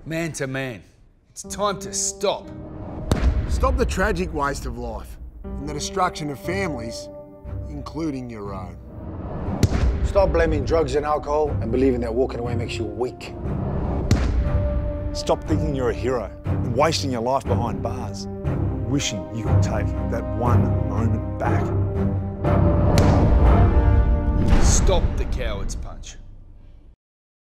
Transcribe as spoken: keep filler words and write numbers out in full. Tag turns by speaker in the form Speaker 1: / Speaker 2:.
Speaker 1: Man to man. It's time to stop.
Speaker 2: Stop the tragic waste of life and the destruction of families, including your own.
Speaker 3: Stop blaming drugs and alcohol and believing that walking away makes you weak.
Speaker 4: Stop thinking you're a hero and wasting your life behind bars, wishing you could take that one moment back.
Speaker 1: Stop the coward's punch.